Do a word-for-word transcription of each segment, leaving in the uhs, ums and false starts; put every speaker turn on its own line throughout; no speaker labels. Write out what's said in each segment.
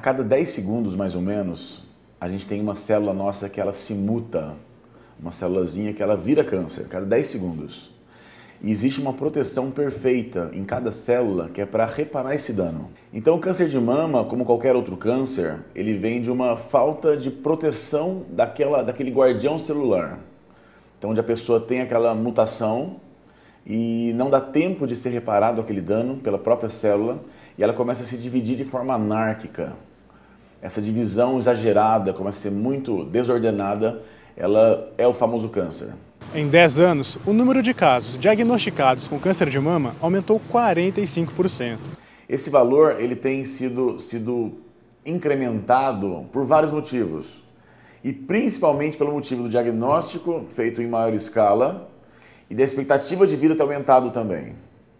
cada dez segundos, mais ou menos, a gente tem uma célula nossa que ela se muta, uma célulazinha que ela vira câncer, cada dez segundos. E existe uma proteção perfeita em cada célula que é para reparar esse dano. Então o câncer de mama, como qualquer outro câncer, ele vem de uma falta de proteção daquela, daquele guardião celular. Então onde a pessoa tem aquela mutação e não dá tempo de ser reparado aquele dano pela própria célula e ela começa a se dividir de forma anárquica. Essa divisão exagerada, começa a ser muito desordenada, ela é o famoso câncer.
Em dez anos, o número de casos diagnosticados com câncer de mama aumentou quarenta e cinco por cento.
Esse valor ele tem sido, sido incrementado por vários motivos. E principalmente pelo motivo do diagnóstico feito em maior escala e da expectativa de vida ter aumentado também.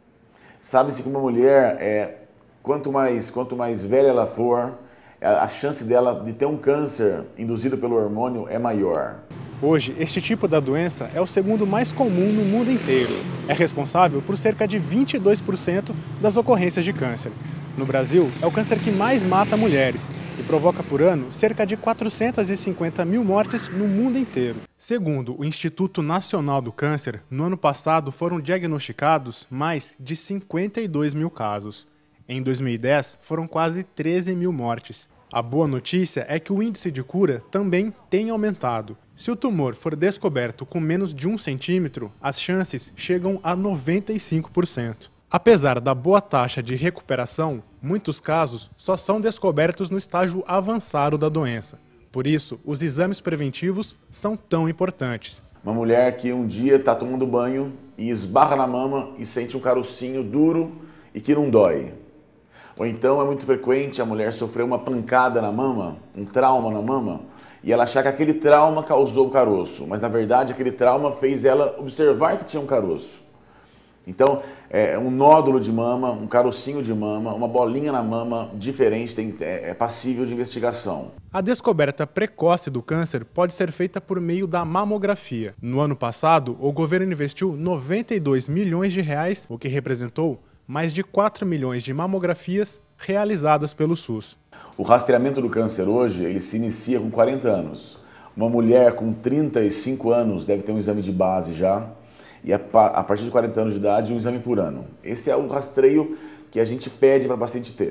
Sabe-se que uma mulher, é, quanto mais, quanto mais velha ela for, a chance dela de ter um câncer induzido pelo hormônio é maior.
Hoje, este tipo da doença é o segundo mais comum no mundo inteiro. É responsável por cerca de vinte e dois por cento das ocorrências de câncer. No Brasil, é o câncer que mais mata mulheres e provoca por ano cerca de quatrocentas e cinquenta mil mortes no mundo inteiro. Segundo o Instituto Nacional do Câncer, no ano passado foram diagnosticados mais de cinquenta e dois mil casos. Em dois mil e dez, foram quase treze mil mortes. A boa notícia é que o índice de cura também tem aumentado. Se o tumor for descoberto com menos de um centímetro, as chances chegam a noventa e cinco por cento. Apesar da boa taxa de recuperação, muitos casos só são descobertos no estágio avançado da doença. Por isso, os exames preventivos são tão importantes.
Uma mulher que um dia está tomando banho e esbarra na mama e sente um carocinho duro e que não dói. Ou então é muito frequente a mulher sofrer uma pancada na mama, um trauma na mama, e ela achar que aquele trauma causou o caroço, mas na verdade aquele trauma fez ela observar que tinha um caroço. Então, é um nódulo de mama, um carocinho de mama, uma bolinha na mama diferente, tem, é, é passível de investigação.
A descoberta precoce do câncer pode ser feita por meio da mamografia. No ano passado, o governo investiu noventa e dois milhões de reais, o que representou mais de quatro milhões de mamografias realizadas pelo SUS.
O rastreamento do câncer hoje, ele se inicia com quarenta anos. Uma mulher com trinta e cinco anos deve ter um exame de base já, e a partir de quarenta anos de idade, um exame por ano. Esse é o rastreio que a gente pede para a paciente ter.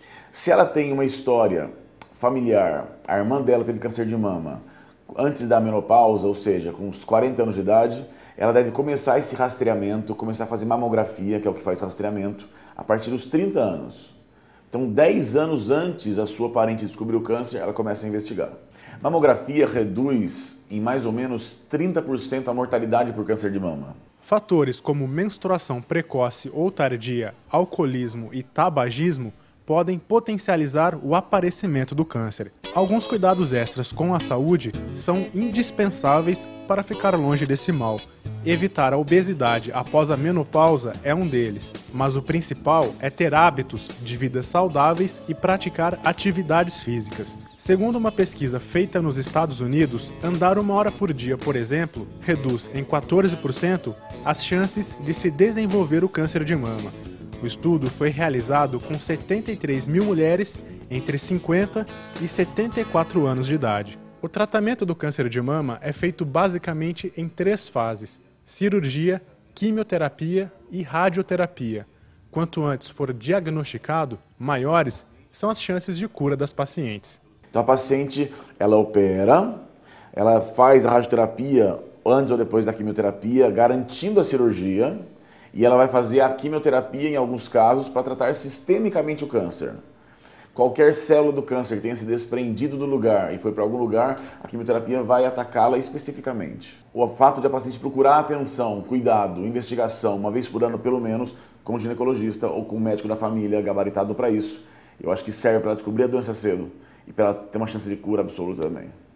Se ela tem uma história familiar, a irmã dela teve câncer de mama antes da menopausa, ou seja, com uns quarenta anos de idade, ela deve começar esse rastreamento, começar a fazer mamografia, que é o que faz rastreamento, a partir dos trinta anos. Então, dez anos antes a sua parente descobrir o câncer, ela começa a investigar. Mamografia reduz em mais ou menos trinta por cento a mortalidade por câncer de mama.
Fatores como menstruação precoce ou tardia, alcoolismo e tabagismo podem potencializar o aparecimento do câncer. Alguns cuidados extras com a saúde são indispensáveis para ficar longe desse mal. Evitar a obesidade após a menopausa é um deles, mas o principal é ter hábitos de vida saudáveis e praticar atividades físicas. Segundo uma pesquisa feita nos Estados Unidos, andar uma hora por dia, por exemplo, reduz em quatorze por cento as chances de se desenvolver o câncer de mama. O estudo foi realizado com setenta e três mil mulheres entre cinquenta e setenta e quatro anos de idade. O tratamento do câncer de mama é feito basicamente em três fases: cirurgia, quimioterapia e radioterapia. Quanto antes for diagnosticado, maiores são as chances de cura das pacientes.
Então a paciente, ela opera, ela faz a radioterapia antes ou depois da quimioterapia, garantindo a cirurgia, e ela vai fazer a quimioterapia em alguns casos para tratar sistemicamente o câncer. Qualquer célula do câncer que tenha se desprendido do lugar e foi para algum lugar, a quimioterapia vai atacá-la especificamente. O fato de a paciente procurar atenção, cuidado, investigação, uma vez por ano pelo menos, com um ginecologista ou com um médico da família gabaritado para isso, eu acho que serve para descobrir a doença cedo e para ela ter uma chance de cura absoluta também.